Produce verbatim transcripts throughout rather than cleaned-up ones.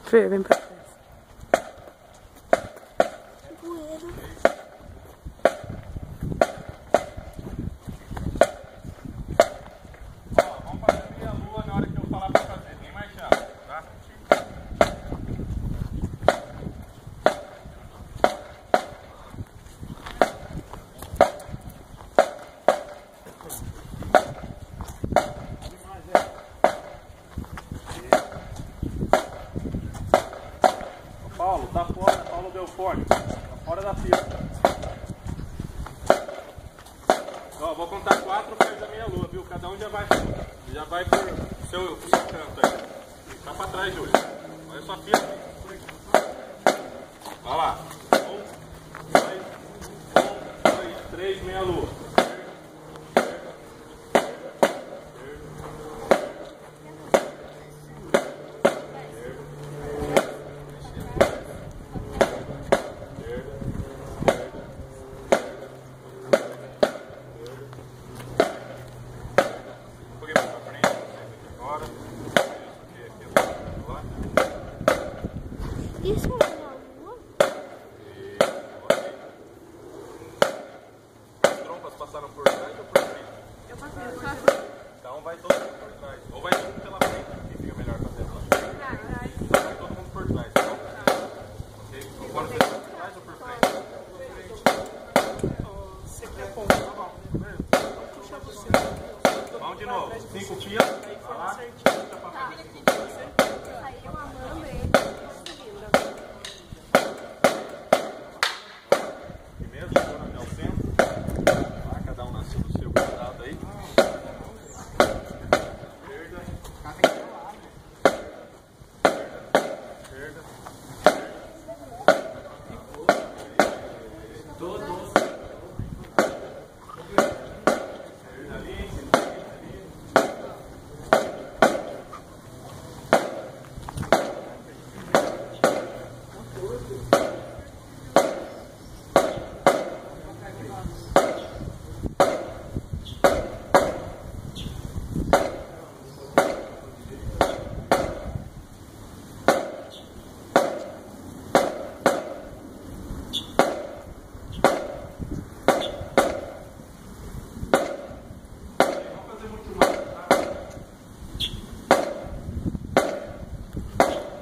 Fê, vem pra trás. Ó, vamos fazer meia lua na hora que eu falar pra fazer. Vem, Marcial, tá? Paulo, tá fora, Paulo deu fone, tá fora da fila. Ó, vou contar quatro, faz a meia lua, viu? Cada um já vai, já vai por seu, pro seu canto aí. Tá pra trás, Júlio. Olha sua fila. Olha lá. Um, dois, um, dois, três, meia lua. Isso é uma lua? As trompas passaram por trás ou por frente? Eu passei por trás. Então vai todo mundo por trás. Ou vai todo mundo pela frente, que fica melhor fazer lá. Então vai todo mundo por trás, tá bom? Ok? Agora você vai por trás ou por frente? Você quer pôr, tá bom. Puxa você. Vamos de novo. Cinco filas. Vai lá. Saiu amando ele. Primeiro, segura até o centro. Vai, cada um nasceu do seu quadrado aí. Esquerda. Esquerda. Todos. Esquerda ali.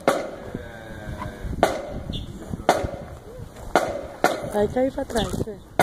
Vai cair pra trás, Fê.